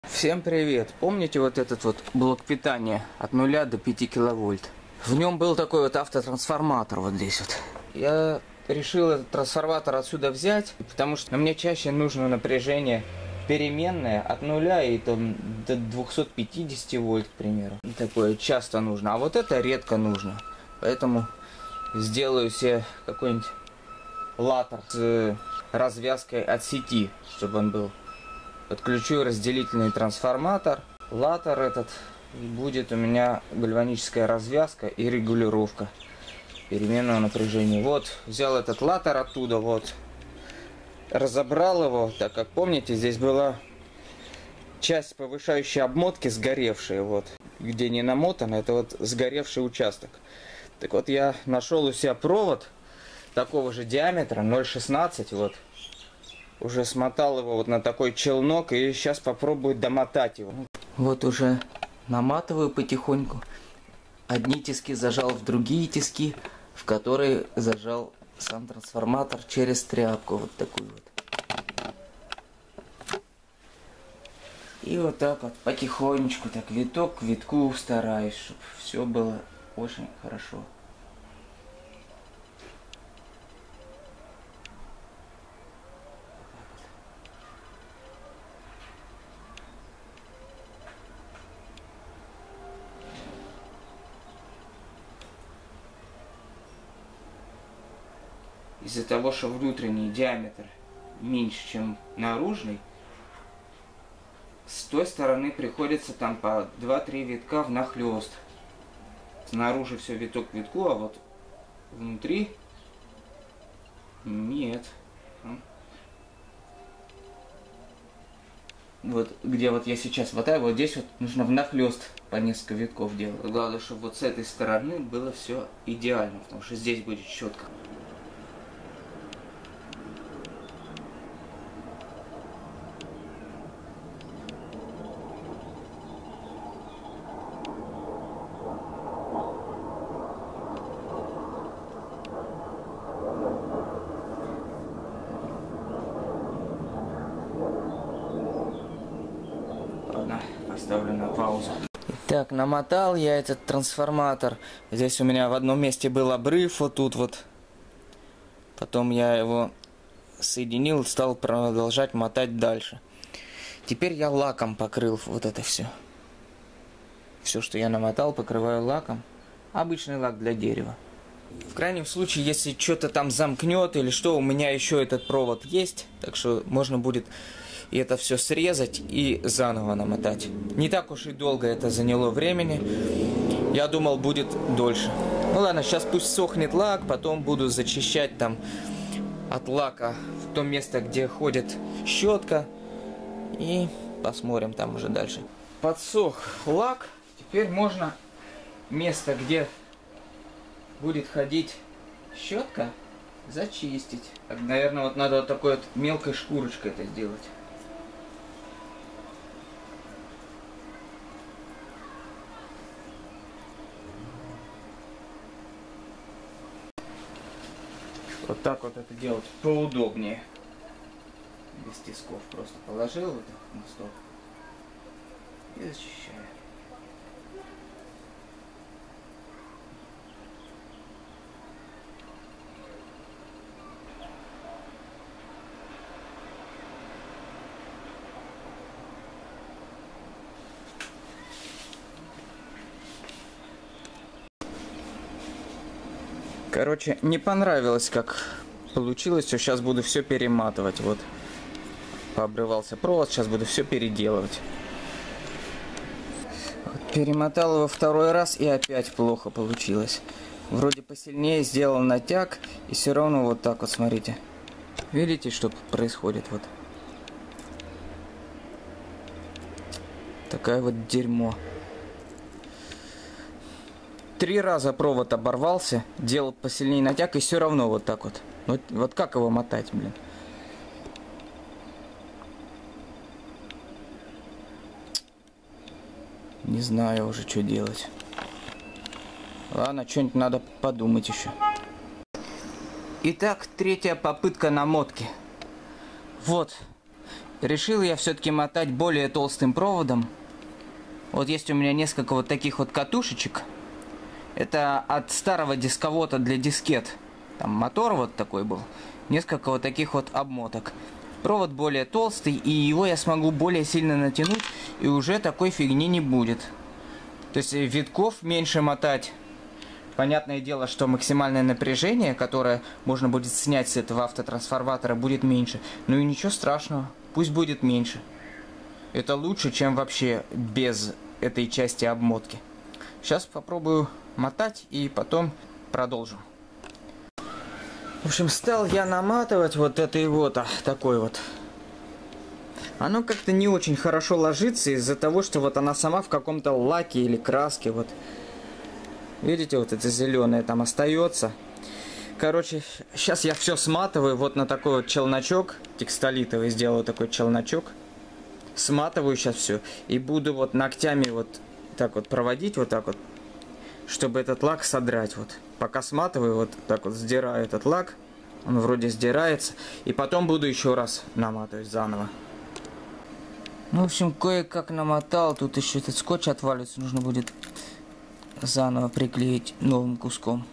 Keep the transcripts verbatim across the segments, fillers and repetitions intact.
Всем привет! Помните вот этот вот блок питания от нуля до пяти киловольт? В нем был такой вот автотрансформатор вот здесь вот. Я решил этот трансформатор отсюда взять, потому что мне чаще нужно напряжение переменное от нуля и там до двухсот пятидесяти вольт, к примеру. И такое часто нужно, а вот это редко нужно. Поэтому сделаю себе какой-нибудь латер с развязкой от сети, чтобы он был. Подключу разделительный трансформатор, латер этот, и будет у меня гальваническая развязка и регулировка переменного напряжения. Вот, взял этот латер оттуда, вот, разобрал его, так как, помните, здесь была часть повышающей обмотки сгоревшая, вот, где не намотана, это вот сгоревший участок. Так вот, я нашел у себя провод такого же диаметра, ноль шестнадцать, вот. Уже смотал его вот на такой челнок и сейчас попробую домотать его. Вот уже наматываю потихоньку. Одни тиски зажал в другие тиски, в которые зажал сам трансформатор через тряпку. Вот такую вот. И вот так вот потихонечку, так виток к витку стараюсь, чтобы все было очень хорошо. Из-за того, что внутренний диаметр меньше, чем наружный, с той стороны приходится там по два-три витка внахлёст. Снаружи все виток к витку, а вот внутри нет. Вот где вот я сейчас мотаю, вот здесь вот нужно внахлёст по несколько витков делать. Главное, чтобы вот с этой стороны было все идеально, потому что здесь будет четко. Поставлю на паузу. Так, намотал я этот трансформатор. Здесь у меня в одном месте был обрыв, вот тут вот. Потом я его соединил, стал продолжать мотать дальше. Теперь я лаком покрыл вот это все. Все, что я намотал, покрываю лаком. Обычный лак для дерева. В крайнем случае, если что-то там замкнет или что, у меня еще этот провод есть. Так что можно будет и это все срезать и заново намотать. Не так уж и долго это заняло времени. Я думал, будет дольше. Ну ладно, сейчас пусть сохнет лак, потом буду зачищать там от лака в то место, где ходит щетка. И посмотрим там уже дальше. Подсох лак. Теперь можно место, где будет ходить щетка, зачистить. Так, наверное, вот надо вот такой вот мелкой шкурочкой это сделать. Вот так вот это делать поудобнее. Без тисков просто положил вот так на стол и зачищаю. Короче, не понравилось, как получилось. Сейчас буду все перематывать. Вот. Пообрывался провод, сейчас буду все переделывать. Вот, перемотал его второй раз и опять плохо получилось. Вроде посильнее сделал натяг, и все равно вот так вот, смотрите. Видите, что происходит? Вот. Такая вот дерьмо. Три раза провод оборвался, делал посильнее натяг, и все равно вот так вот. Вот, вот как его мотать, блин? Не знаю уже, что делать. Ладно, что-нибудь надо подумать еще. Итак, третья попытка намотки. Вот. решил я все-таки мотать более толстым проводом. Вот есть у меня несколько вот таких вот катушечек. Это от старого дисковода для дискет. Там мотор вот такой был. Несколько вот таких вот обмоток. Провод более толстый, и его я смогу более сильно натянуть, и уже такой фигни не будет. То есть витков меньше мотать. Понятное дело, что максимальное напряжение, которое можно будет снять с этого автотрансформатора, будет меньше. Ну и ничего страшного, пусть будет меньше. Это лучше, чем вообще без этой части обмотки. Сейчас попробую мотать и потом продолжим. В общем, стал я наматывать вот этой вот, а, такой вот. Оно как-то не очень хорошо ложится из-за того, что вот она сама в каком-то лаке или краске. Вот. Видите, вот это зеленое там остается. Короче, сейчас я все сматываю вот на такой вот челночок. Текстолитовый сделаю такой челночок. Сматываю сейчас все. И буду вот ногтями вот так вот проводить, вот так вот. Чтобы этот лак содрать. Вот. Пока сматываю, вот так вот сдираю этот лак. Он вроде сдирается. И потом буду еще раз наматывать заново. Ну, в общем, кое-как намотал. Тут еще этот скотч отвалится. Нужно будет заново приклеить новым куском.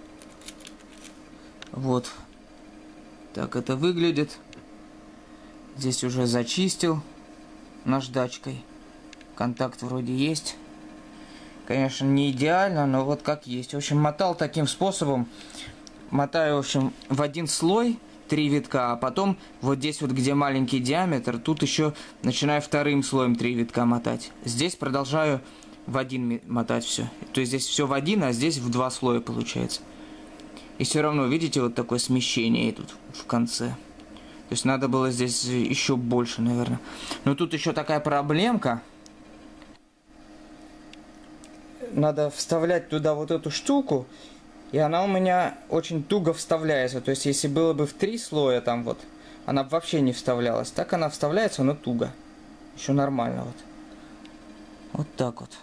Вот. Так это выглядит. Здесь уже зачистил наждачкой. Контакт вроде есть. Конечно, не идеально, но вот как есть. В общем, мотал таким способом. Мотаю, в общем, в один слой три витка, а потом вот здесь вот, где маленький диаметр, тут еще начинаю вторым слоем три витка мотать. Здесь продолжаю в один мотать все. То есть здесь все в один, а здесь в два слоя получается. И все равно, видите, вот такое смещение тут в конце. То есть надо было здесь еще больше, наверное. Но тут еще такая проблемка. Надо вставлять туда вот эту штуку, и она у меня очень туго вставляется. То есть если было бы в три слоя там вот, она бы вообще не вставлялась. Так она вставляется, но туго. Еще нормально вот. Вот так вот.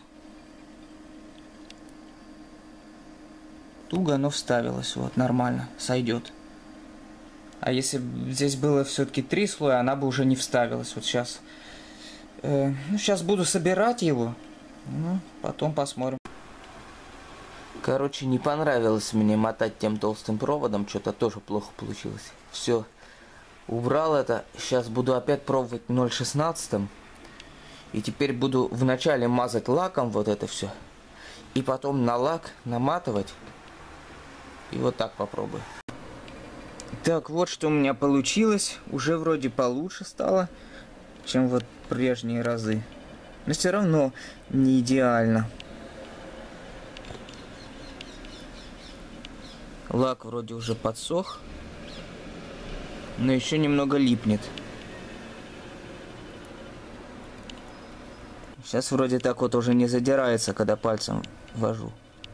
Туго, но вставилась. Вот, нормально. Сойдет. А если бы здесь было все-таки три слоя, она бы уже не вставилась. Вот сейчас. Э, ну, сейчас буду собирать его. Ну, потом посмотрим. Короче, не понравилось мне мотать тем толстым проводом. Что-то тоже плохо получилось. Все. Убрал это. Сейчас буду опять пробовать ноль шестнадцать. И теперь буду вначале мазать лаком вот это все. И потом на лак наматывать. И вот так попробую. Так, вот что у меня получилось. Уже вроде получше стало, чем вот прежние разы. Но все равно не идеально. Лак вроде уже подсох. Но еще немного липнет. Сейчас вроде так вот уже не задирается, когда пальцем вожу.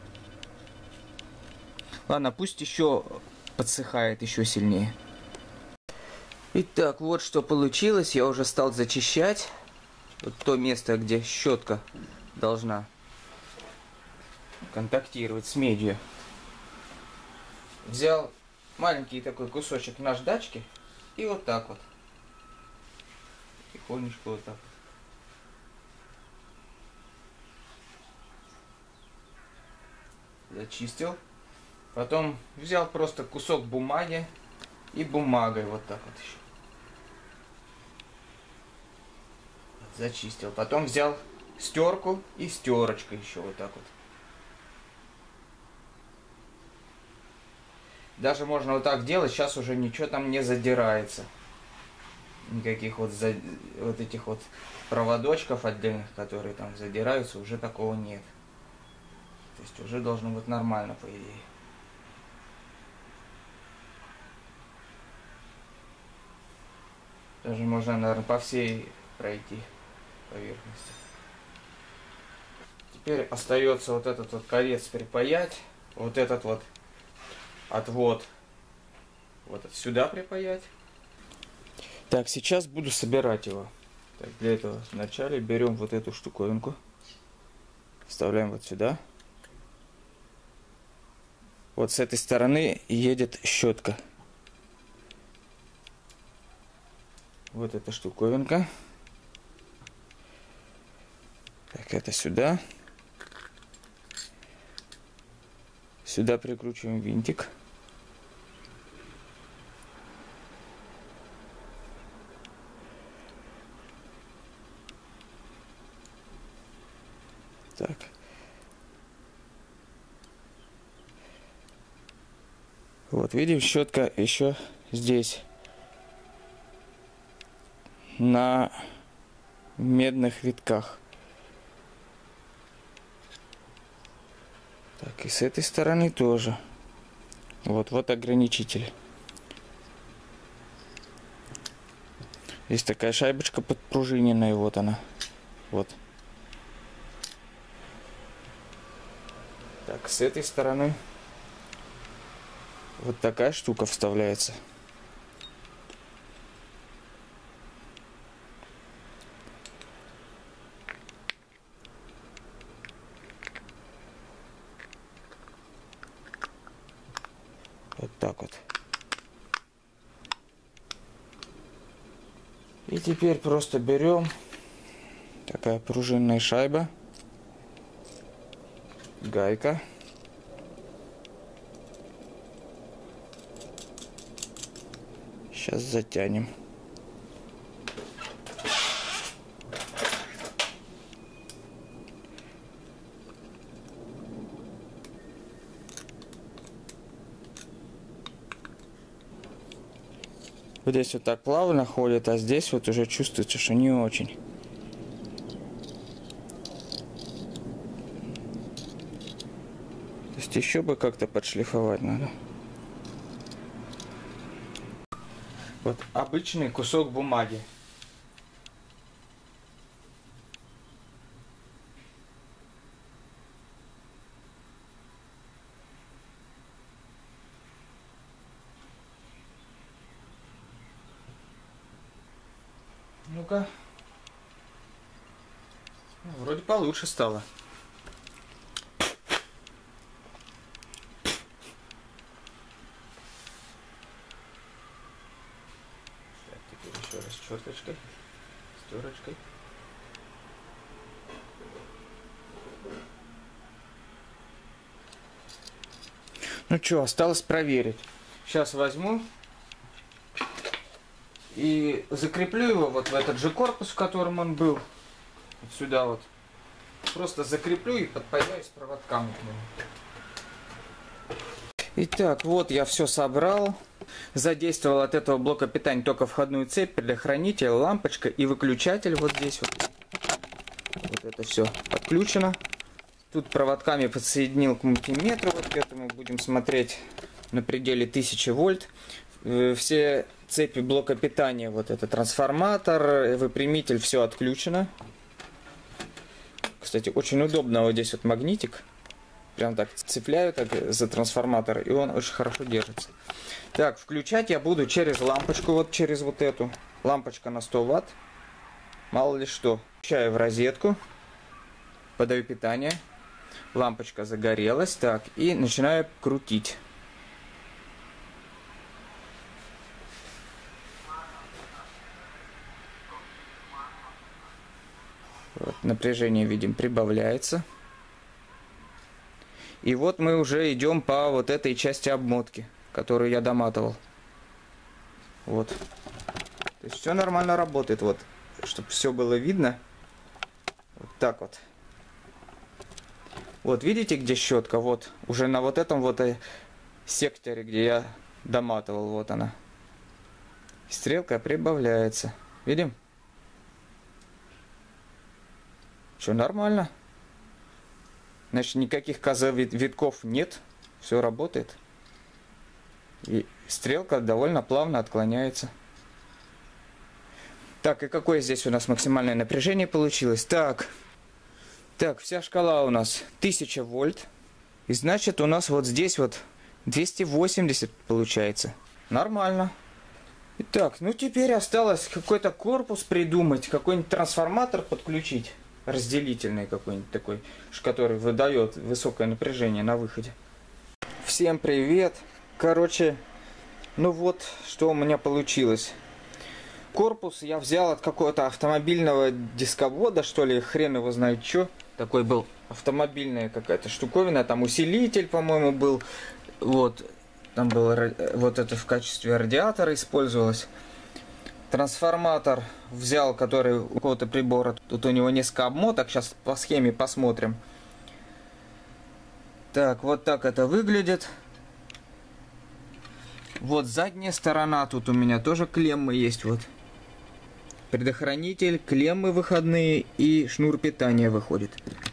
Ладно, пусть еще подсыхает еще сильнее. Итак, вот что получилось. Я уже стал зачищать. Вот то место, где щетка должна контактировать с медью. Взял маленький такой кусочек наждачки и вот так вот. Тихонечко вот так. Зачистил. Потом взял просто кусок бумаги и бумагой вот так вот еще. Зачистил. Потом взял стерку и стерочкой еще вот так вот. Даже можно вот так делать, сейчас уже ничего там не задирается. Никаких вот, за... вот этих вот проводочков отдельных, которые там задираются, уже такого нет. То есть уже должно быть нормально, по идее. Даже можно, наверное, по всей пройти поверхности. Теперь остается вот этот вот конец припаять. Вот этот вот отвод вот сюда припаять. Так, сейчас буду собирать его. Так, для этого вначале берем вот эту штуковинку. Вставляем вот сюда. Вот с этой стороны едет щетка. Вот эта штуковинка. Так, это сюда. Сюда прикручиваем винтик. Так. Вот, видим, щетка еще здесь. На медных витках. Так, и с этой стороны тоже. Вот, вот ограничитель. Есть такая шайбочка подпружиненная, вот она. Вот. Так, с этой стороны вот такая штука вставляется. Вот так вот. И теперь просто берем такая пружинная шайба, гайка. Сейчас затянем. Вот здесь вот так плавно ходит, а здесь вот уже чувствуется, что не очень. То есть еще бы как-то подшлифовать надо. Вот обычный кусок бумаги. Ну-ка. Вроде получше стало. Так, теперь еще раз черточкой, стерочкой. Ну что, осталось проверить. Сейчас возьму и закреплю его вот в этот же корпус, в котором он был. Вот сюда вот. Просто закреплю и подпаяюсь проводками к нему. Итак, вот я все собрал. Задействовал от этого блока питания только входную цепь, предохранитель, лампочка и выключатель. Вот здесь вот. Вот это все подключено. Тут проводками подсоединил к мультиметру. Вот к этому будем смотреть на пределе тысячи вольт. Все цепи блока питания, вот это трансформатор, выпрямитель, все отключено. Кстати, очень удобно, вот здесь вот магнитик. Прям так цепляю так за трансформатор, и он очень хорошо держится. Так, включать я буду через лампочку, вот через вот эту. Лампочка на сто ватт. Мало ли что. Включаю в розетку. Подаю питание. Лампочка загорелась. Так, и начинаю крутить. Вот, напряжение, видим, прибавляется. И вот мы уже идем по вот этой части обмотки, которую я доматывал. Вот. То есть все нормально работает. Вот, чтобы все было видно. Вот так вот. Вот, видите, где щетка? Вот, уже на вот этом вот секторе, где я доматывал. Вот она. Стрелка прибавляется. Видим? Все нормально. Значит, никаких козовитков нет. Все работает. И стрелка довольно плавно отклоняется. Так, и какое здесь у нас максимальное напряжение получилось? Так, так, вся шкала у нас тысяча вольт. И значит, у нас вот здесь вот двести восемьдесят получается. Нормально. Итак, ну теперь осталось какой-то корпус придумать, какой-нибудь трансформатор подключить. Разделительный какой-нибудь такой, который выдает высокое напряжение на выходе. Всем привет! Короче, ну вот, что у меня получилось. Корпус я взял от какого-то автомобильного дисковода, что ли, хрен его знает что. Такой был автомобильная какая-то штуковина, там усилитель, по-моему, был. Вот, там был вот это в качестве радиатора использовалось. Трансформатор взял, который у какого-то прибора. Тут у него несколько обмоток, сейчас по схеме посмотрим. Так, вот так это выглядит. Вот задняя сторона, тут у меня тоже клеммы есть, вот. Предохранитель, клеммы выходные и шнур питания выходит.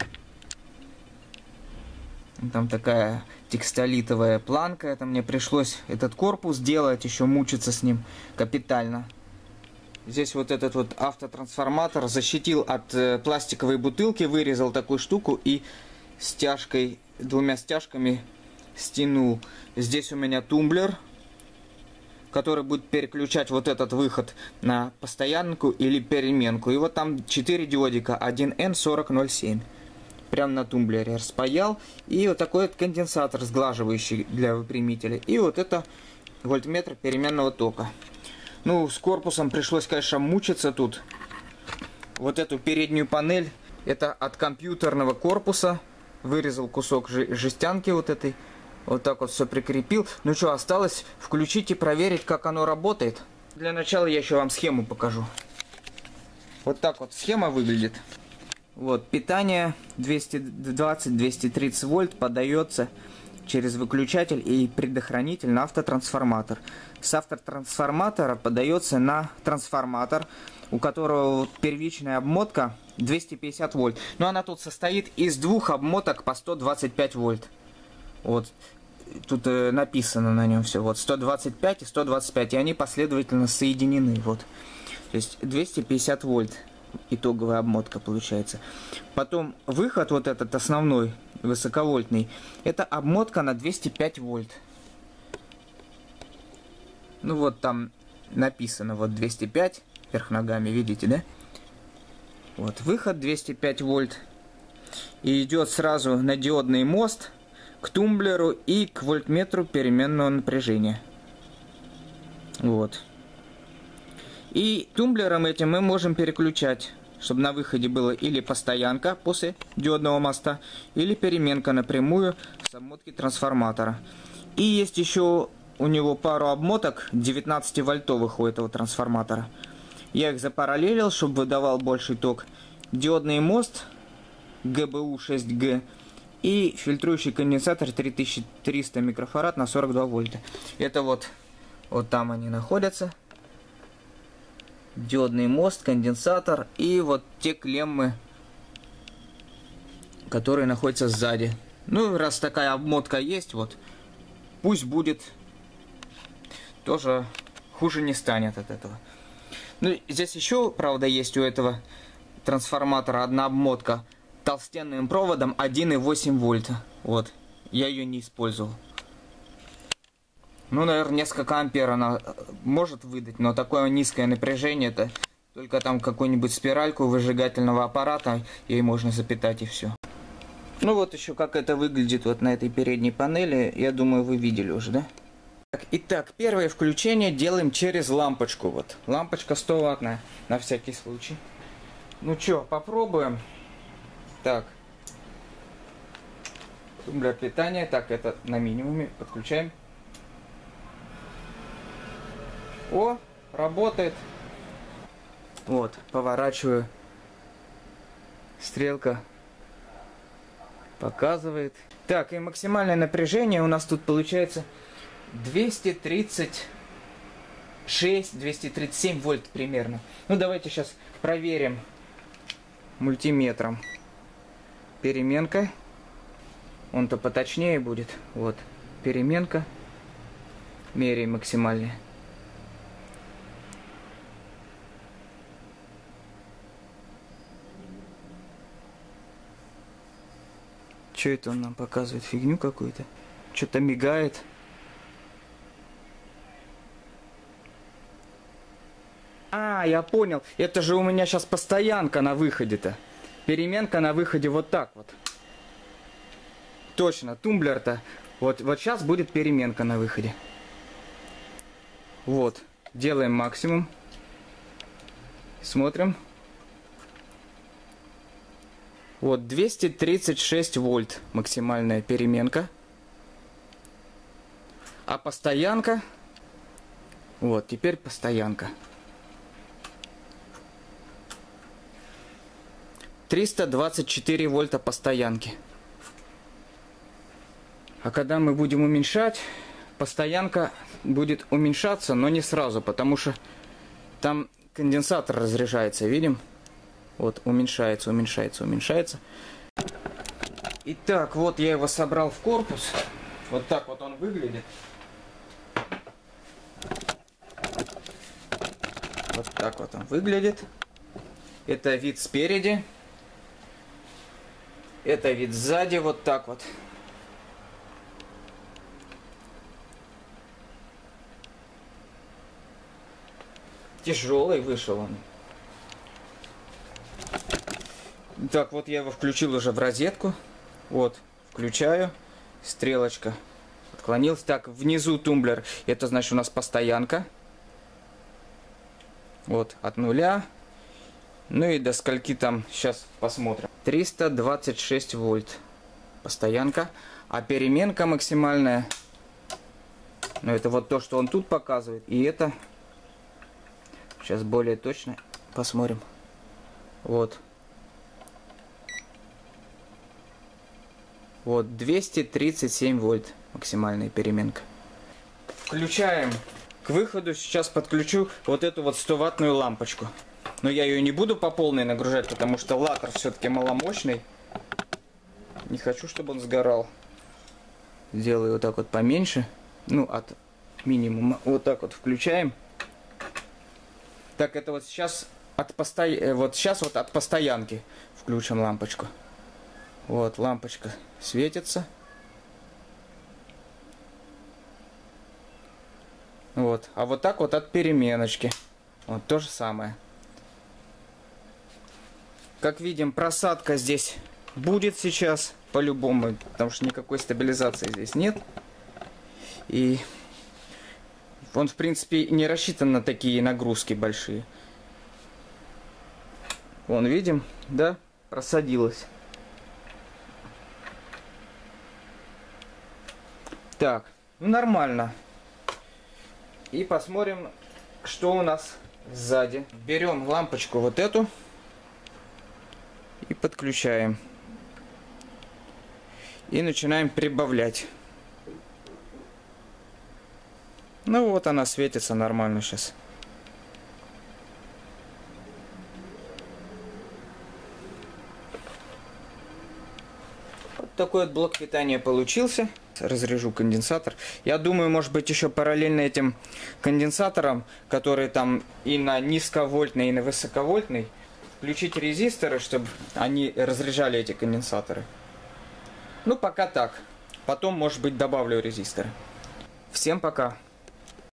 Там такая текстолитовая планка, это мне пришлось этот корпус делать, еще мучиться с ним капитально. Здесь вот этот вот автотрансформатор защитил от э, пластиковой бутылки, вырезал такую штуку и стяжкой, двумя стяжками стянул. Здесь у меня тумблер, который будет переключать вот этот выход на постоянку или переменку. И вот там четыре диодика, один эн сорок ноль семь. Прямо на тумблере распаял. И вот такой вот конденсатор сглаживающий для выпрямителя. И вот это вольтметр переменного тока. Ну, с корпусом пришлось, конечно, мучиться тут. Вот эту переднюю панель, это от компьютерного корпуса. Вырезал кусок жестянки вот этой. Вот так вот все прикрепил. Ну что, осталось включить и проверить, как оно работает. Для начала я еще вам схему покажу. Вот так вот схема выглядит. Вот, питание двести двадцать — двести тридцать вольт подается через выключатель и предохранитель на автотрансформатор. С автотрансформатора подается на трансформатор, у которого первичная обмотка двести пятьдесят вольт. Но она тут состоит из двух обмоток по сто двадцать пять вольт. Вот, тут э, написано на нем все. Вот, сто двадцать пять и сто двадцать пять. И они последовательно соединены. Вот. То есть двести пятьдесят вольт. Итоговая обмотка получается. Потом выход вот этот основной, высоковольтный, это обмотка на двести пять вольт. Ну вот там написано вот двести пять вверх ногами, видите, да? Вот выход двести пять вольт. И идет сразу на диодный мост к тумблеру и к вольтметру переменного напряжения. Вот. И тумблером этим мы можем переключать, чтобы на выходе было или постоянка после диодного моста, или переменка напрямую с обмотки трансформатора. И есть еще у него пару обмоток девятнадцативольтовых у этого трансформатора. Я их запараллелил, чтобы выдавал больший ток. Диодный мост джи би ю шесть джи и фильтрующий конденсатор три тысячи триста микрофарад на сорок два вольта. Это вот, вот там они находятся. Диодный мост, конденсатор и вот те клеммы, которые находятся сзади. Ну, раз такая обмотка есть, вот, пусть будет, тоже хуже не станет от этого. Ну, здесь еще, правда, есть у этого трансформатора одна обмотка толстенным проводом один и восемь вольта. Вот, я ее не использовал. Ну, наверное, несколько ампер она может выдать, но такое низкое напряжение, это только там какую-нибудь спиральку выжигательного аппарата, ей можно запитать и все. Ну вот еще как это выглядит вот на этой передней панели, я думаю, вы видели уже, да? Так, итак, первое включение делаем через лампочку. Вот, лампочка сто ваттная, на всякий случай. Ну что, попробуем. Так. Тумблер питания, так, это на минимуме, подключаем. О, работает. Вот, поворачиваю. Стрелка показывает. Так, и максимальное напряжение у нас тут получается двести тридцать шесть — двести тридцать семь вольт примерно. Ну, давайте сейчас проверим мультиметром. Переменка. Он-то поточнее будет. Вот, переменка. Меряем максимальное. Что это он нам показывает? Фигню какую-то. Что-то мигает. А, я понял. Это же у меня сейчас постоянка на выходе-то. Переменка на выходе вот так вот. Точно, тумблер-то. Вот, вот сейчас будет переменка на выходе. Вот. Делаем максимум. Смотрим. Вот двести тридцать шесть вольт максимальная переменка. А постоянка... Вот, теперь постоянка. триста двадцать четыре вольта постоянки. А когда мы будем уменьшать, постоянка будет уменьшаться, но не сразу, потому что там конденсатор разряжается, видим? Вот, уменьшается, уменьшается, уменьшается. Итак, вот я его собрал в корпус. Вот так вот он выглядит. Вот так вот он выглядит. Это вид спереди. Это вид сзади, вот так вот. Тяжелый вышел он. Так, вот я его включил уже в розетку. Вот, включаю. Стрелочка отклонилась. Так, внизу тумблер. Это значит у нас постоянка. Вот, от нуля. Ну и до скольки там, сейчас посмотрим. триста двадцать шесть вольт. Постоянка. А переменка максимальная. Ну это вот то, что он тут показывает. И это... Сейчас более точно посмотрим. Вот. Вот, двести тридцать семь вольт максимальная переменка. Включаем. К выходу сейчас подключу вот эту вот сто ваттную лампочку. Но я ее не буду по полной нагружать, потому что латер все-таки маломощный. Не хочу, чтобы он сгорал. Сделаю вот так вот поменьше. Ну, от минимума. Вот так вот включаем. Так, это вот сейчас от, посто... вот сейчас вот от постоянки включим лампочку. Вот, лампочка светится. Вот, а вот так вот от переменочки. Вот то же самое. Как видим, просадка здесь будет сейчас по-любому, потому что никакой стабилизации здесь нет. И он, в принципе, не рассчитан на такие нагрузки большие. Вон, видим, да, просадилось. Так, ну нормально. И посмотрим, что у нас сзади. Берем лампочку вот эту и подключаем. И начинаем прибавлять. Ну вот она светится нормально сейчас. Вот такой вот блок питания получился. Разряжу конденсатор. Я думаю, может быть, еще параллельно этим конденсаторам, которые там и на низковольтный, и на высоковольтный, включить резисторы, чтобы они разряжали эти конденсаторы. Ну, пока так. Потом, может быть, добавлю резисторы. Всем пока.